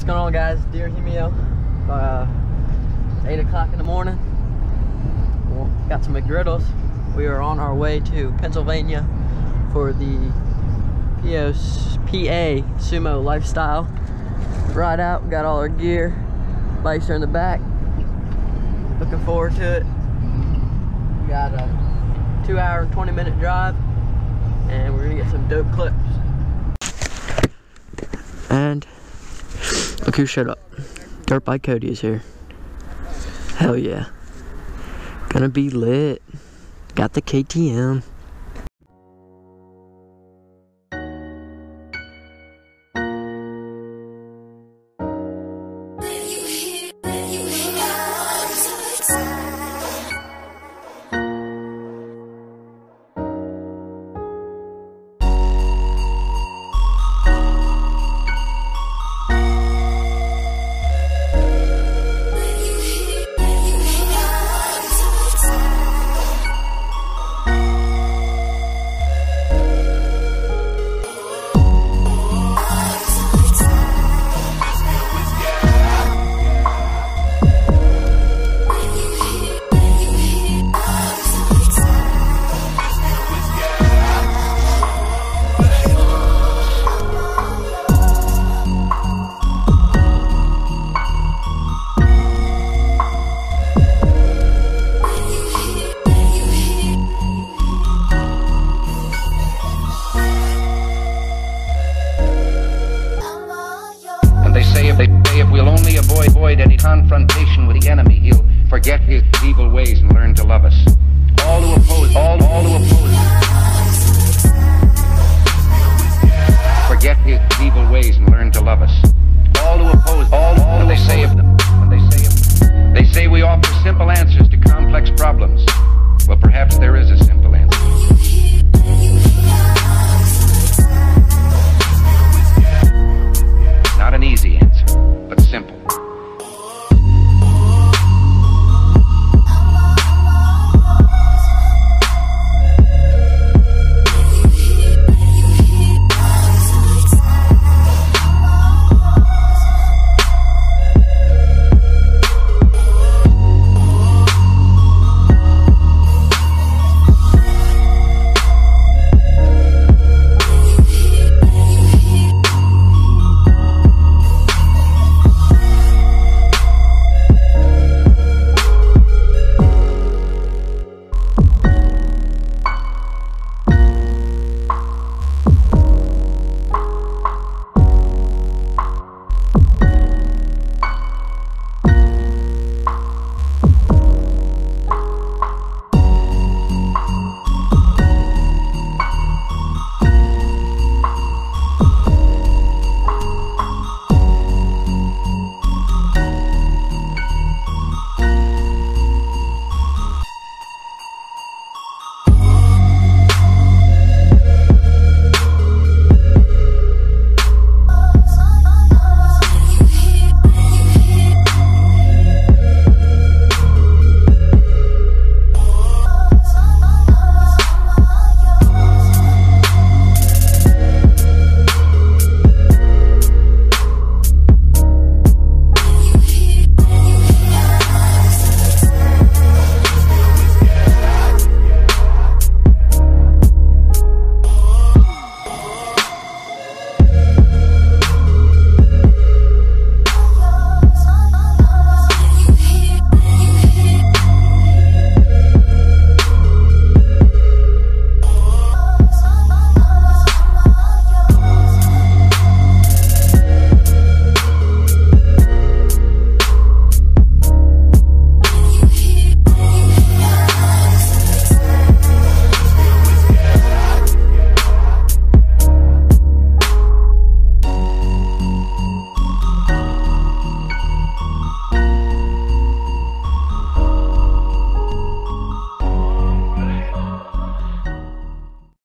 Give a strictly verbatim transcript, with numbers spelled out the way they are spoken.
What's going on, guys? Dear Hemio, uh, it's eight o'clock in the morning. Well, got some McGriddles. We are on our way to Pennsylvania for the P A Sumo Lifestyle ride out. Got all our gear. Bikes are in the back. Looking forward to it. We got a two hour and twenty minute drive, and we're gonna get some dope clips. And look who showed up. Dirt Bike Cody is here. Hell yeah. Gonna be lit. Got the K T M. They say if, they say if we'll only avoid, avoid any confrontation with the enemy, he'll forget his evil ways and learn to love us. All who oppose, all, all who oppose, forget his evil ways and learn to love us. All who oppose, all, all who they say of them, they say of, they say we offer simple answers to complex problems. Well, perhaps there is a simple answer.